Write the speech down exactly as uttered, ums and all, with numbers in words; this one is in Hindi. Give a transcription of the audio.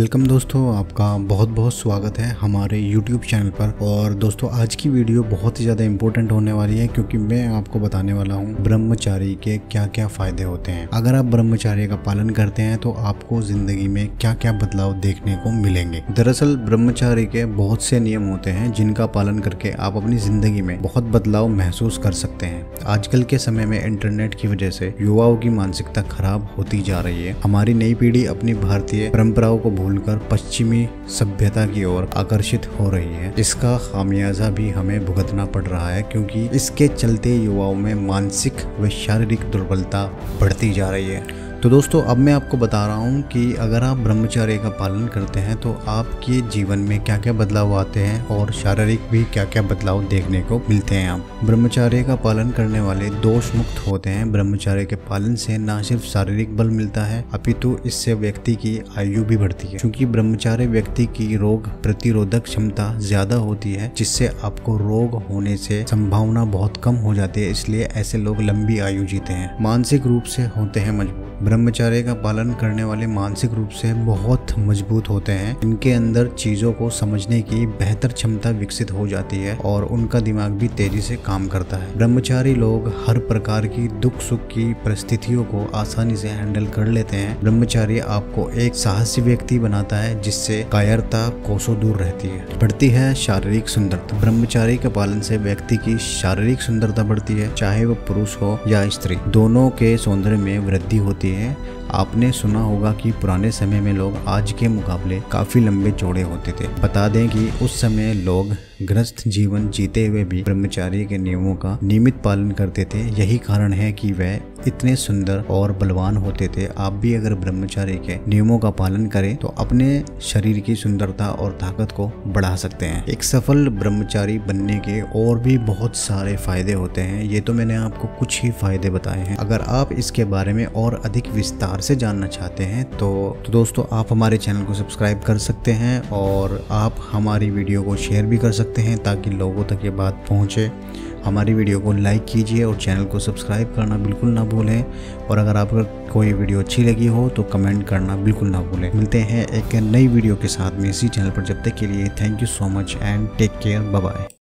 वेलकम दोस्तों, आपका बहुत बहुत स्वागत है हमारे यूट्यूब चैनल पर। और दोस्तों आज की वीडियो बहुत ही ज़्यादा इम्पोर्टेंट होने वाली है, क्योंकि मैं आपको बताने वाला हूँ ब्रह्मचारी के क्या क्या फ़ायदे होते हैं। अगर आप ब्रह्मचार्य का पालन करते हैं तो आपको ज़िंदगी में क्या क्या बदलाव देखने को मिलेंगे। दरअसल ब्रह्मचारी के बहुत से नियम होते हैं जिनका पालन करके आप अपनी ज़िंदगी में बहुत बदलाव महसूस कर सकते हैं। आजकल के समय में इंटरनेट की वजह से युवाओं की मानसिकता खराब होती जा रही है। हमारी नई पीढ़ी अपनी भारतीय परंपराओं को भूलकर पश्चिमी सभ्यता की ओर आकर्षित हो रही है। इसका खामियाजा भी हमें भुगतना पड़ रहा है, क्योंकि इसके चलते युवाओं में मानसिक व शारीरिक दुर्बलता बढ़ती जा रही है। तो दोस्तों अब मैं आपको बता रहा हूँ कि अगर आप ब्रह्मचर्य का पालन करते हैं तो आपके जीवन में क्या क्या बदलाव आते हैं और शारीरिक भी क्या क्या बदलाव देखने को मिलते हैं। आप ब्रह्मचर्य का पालन करने वाले दोष मुक्त होते हैं। ब्रह्मचर्य के पालन से न सिर्फ शारीरिक बल मिलता है, अपितु इससे व्यक्ति की आयु भी बढ़ती है, क्योंकि ब्रह्मचर्य व्यक्ति की रोग प्रतिरोधक क्षमता ज्यादा होती है, जिससे आपको रोग होने से संभावना बहुत कम हो जाती है। इसलिए ऐसे लोग लंबी आयु जीते हैं। मानसिक रूप से होते हैं मजबूत। ब्रह्मचर्य का पालन करने वाले मानसिक रूप से बहुत मजबूत होते हैं। इनके अंदर चीजों को समझने की बेहतर क्षमता विकसित हो जाती है और उनका दिमाग भी तेजी से काम करता है। ब्रह्मचारी लोग हर प्रकार की दुख सुख की परिस्थितियों को आसानी से हैंडल कर लेते हैं। ब्रह्मचारी आपको एक साहसी व्यक्ति बनाता है, जिससे कायरता कोसों दूर रहती है। बढ़ती है शारीरिक सुंदरता। ब्रह्मचारी के पालन से व्यक्ति की शारीरिक सुंदरता बढ़ती है, चाहे वो पुरुष हो या स्त्री, दोनों के सौंदर्य में वृद्धि होती है। आपने सुना होगा कि पुराने समय में लोग आज के मुकाबले काफी लंबे चौड़े होते थे। बता दें कि उस समय लोग गृहस्थ जीवन जीते हुए भी ब्रह्मचर्य के नियमों का नियमित पालन करते थे। यही कारण है कि वह इतने सुंदर और बलवान होते थे। आप भी अगर ब्रह्मचर्य के नियमों का पालन करें तो अपने शरीर की सुंदरता और ताकत को बढ़ा सकते हैं। एक सफल ब्रह्मचारी बनने के और भी बहुत सारे फायदे होते हैं। ये तो मैंने आपको कुछ ही फायदे बताए हैं। अगर आप इसके बारे में और अधिक विस्तार से जानना चाहते हैं तो, तो दोस्तों आप हमारे चैनल को सब्सक्राइब कर सकते हैं और आप हमारी वीडियो को शेयर भी कर सकते हैं, ताकि लोगों तक ये बात पहुंचे। हमारी वीडियो को लाइक कीजिए और चैनल को सब्सक्राइब करना बिल्कुल ना भूलें। और अगर आपको कोई वीडियो अच्छी लगी हो तो कमेंट करना बिल्कुल ना भूलें। मिलते हैं एक नई वीडियो के साथ में इसी चैनल पर। जब तक के लिए thank you so much and take care, bye bye.